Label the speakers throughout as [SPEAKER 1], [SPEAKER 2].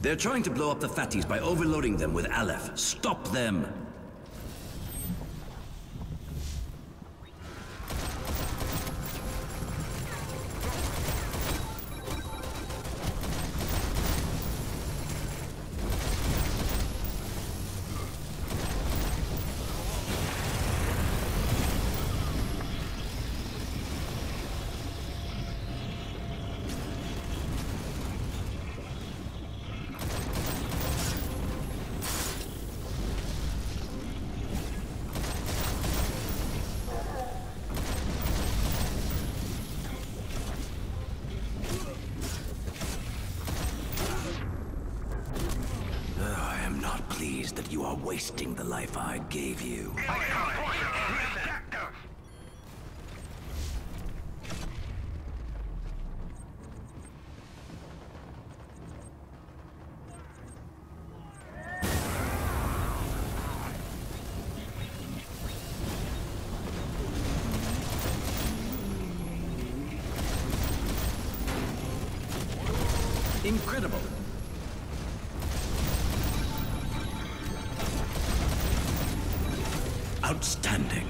[SPEAKER 1] They're trying to blow up the fatties by overloading them with Aleph. Stop them! That you are wasting the life I gave you. Incredible! Outstanding.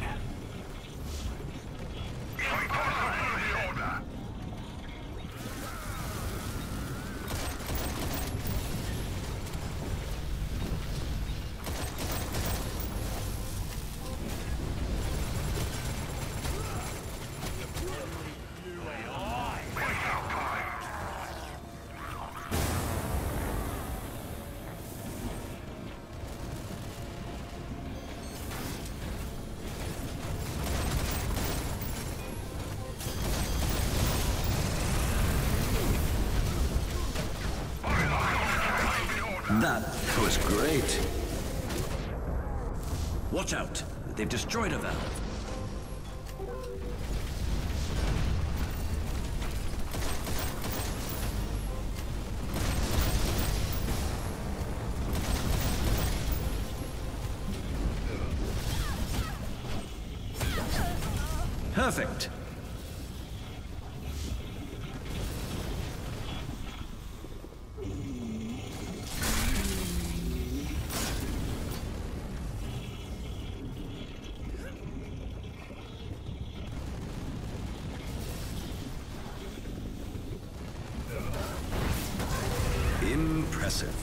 [SPEAKER 1] That was great. Watch out. They've destroyed a valve. Perfect. Impressive.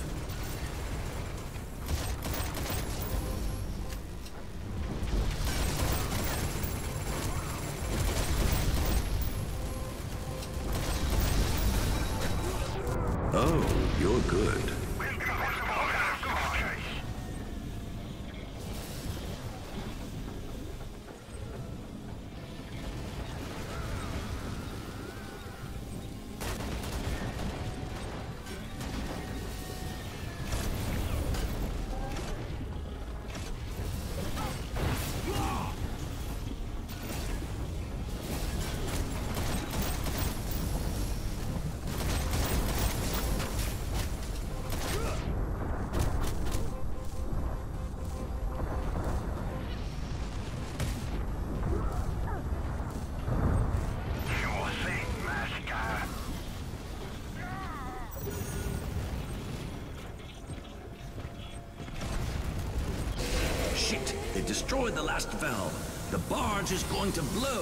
[SPEAKER 1] Oh, you're good. Shit! They destroyed the last valve. The barge is going to blow.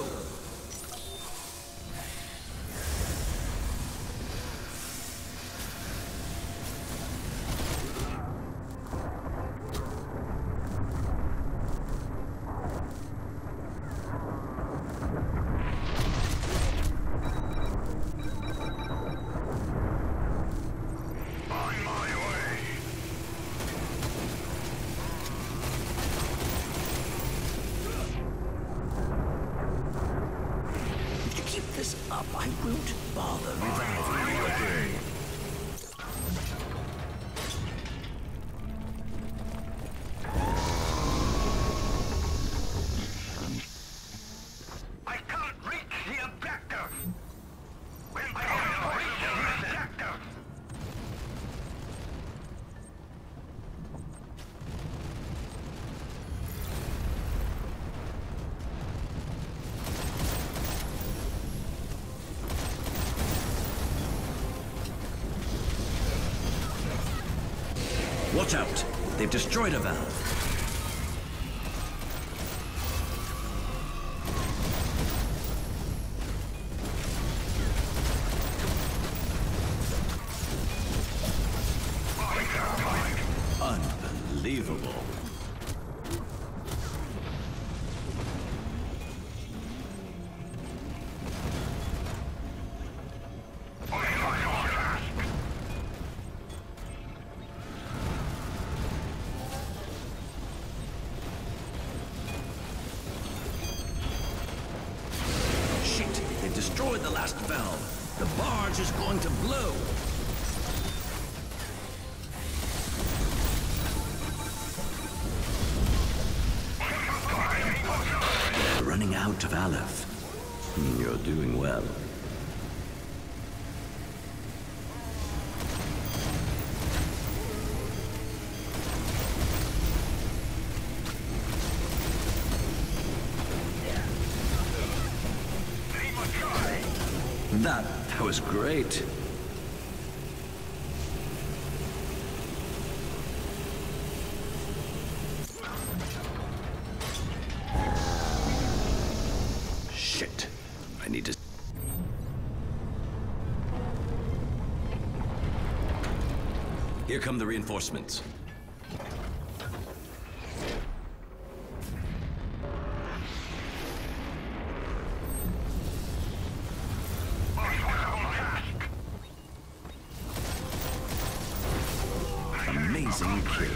[SPEAKER 1] Up, I won't bother reviving you again.
[SPEAKER 2] I can't reach the objective. We can't reach the objective.
[SPEAKER 1] Watch out! They've destroyed a valve. Unbelievable. Shit! They've destroyed the last valve. The barge is going to blow. Running out of Aleph. You're doing well. That was great. Shit. I need to... Here come the reinforcements. Amazing kill.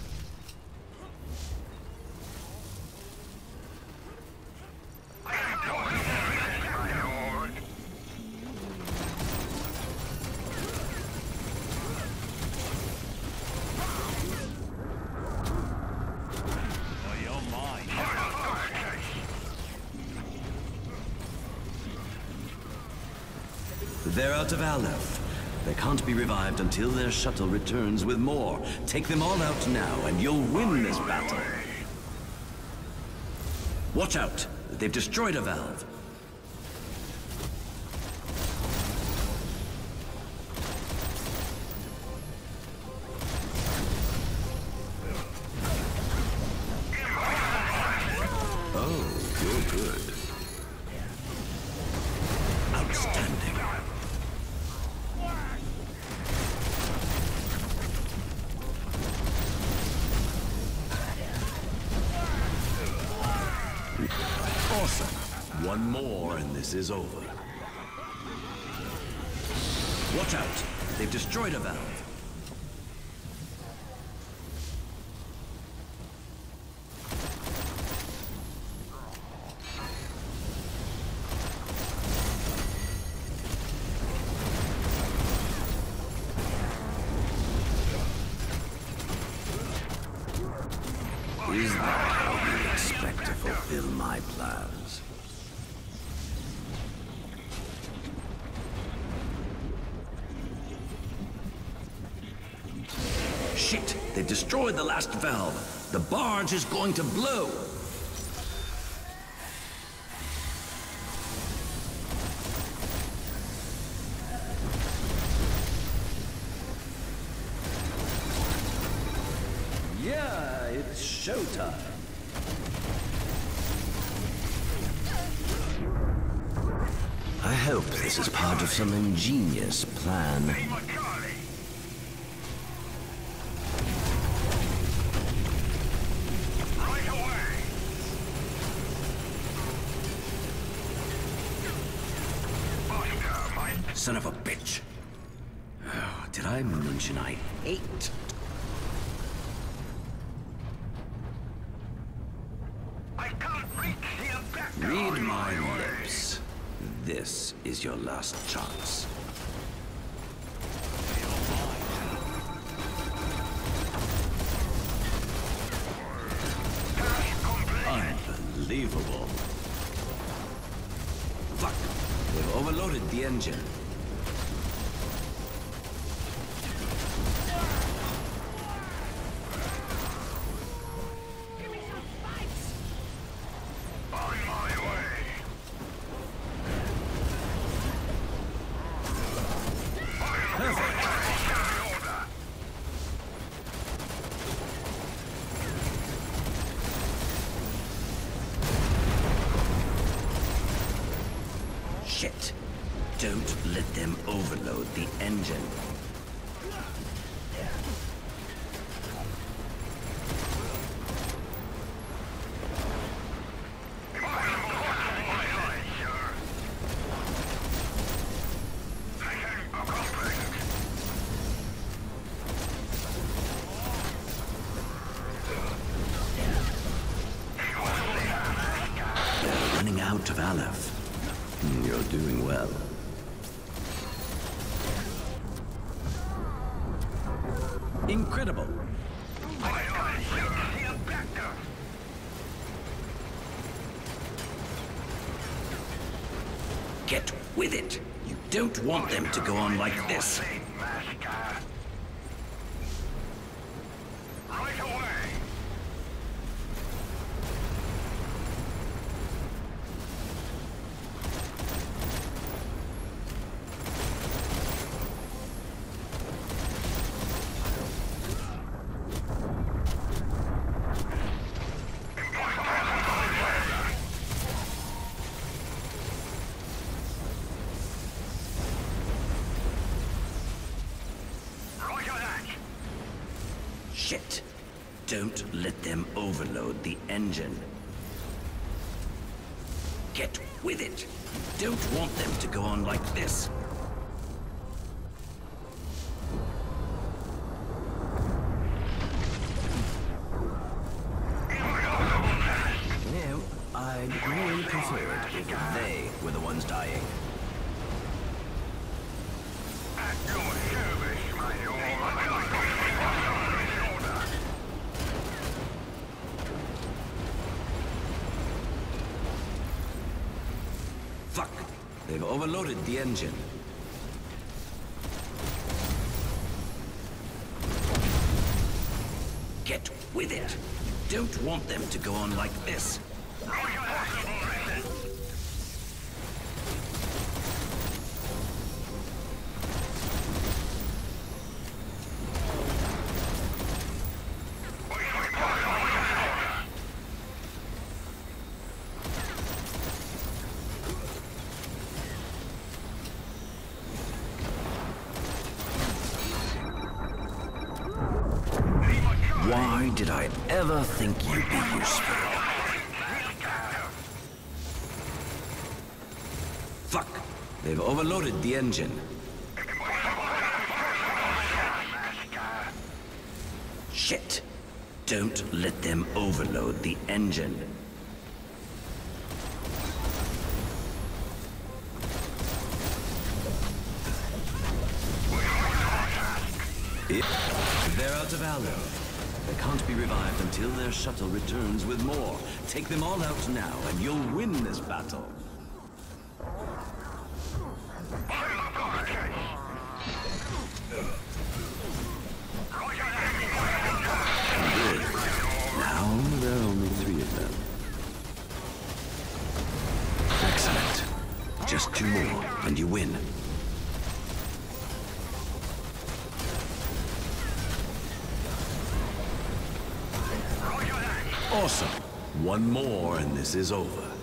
[SPEAKER 1] They're out of Aleph. They can't be revived until their shuttle returns with more. Take them all out now, and you'll win this battle. Watch out! They've destroyed a valve. Oh, you're good. Outstanding. Awesome. One more and this is over. Watch out! They've destroyed a valve. Is that how you expect to fulfill my plans? Shit! They've destroyed the last valve. The barge is going to blow. Yeah, it's showtime. I hope this is part of some ingenious plan. Son of a bitch. Oh, did I mention I hate... Read my lips. This is your last chance. Unbelievable. Fuck. They've overloaded the engine. Don't let them overload the engine. They're running out of Aleph. You're doing well. Incredible. Get with it. You don't want them to go on like this.
[SPEAKER 2] Right away.
[SPEAKER 1] Shit. Don't let them overload the engine. Get with it. You don't want them to go on like this. No, I'd really prefer it if they were the ones dying.
[SPEAKER 2] At your service, my lord.
[SPEAKER 1] Fuck! They've overloaded the engine. Get with it. You don't want them to go on like this. Why did I ever think you'd be useful? Fuck! They've overloaded the engine. Shit! Don't let them overload the engine. They're out of ammo. They can't be revived until their shuttle returns with more. Take them all out now, and you'll win this battle. Good. Now there are only 3 of them. Excellent. Just 2 more, and you win. Awesome. 1 more and this is over.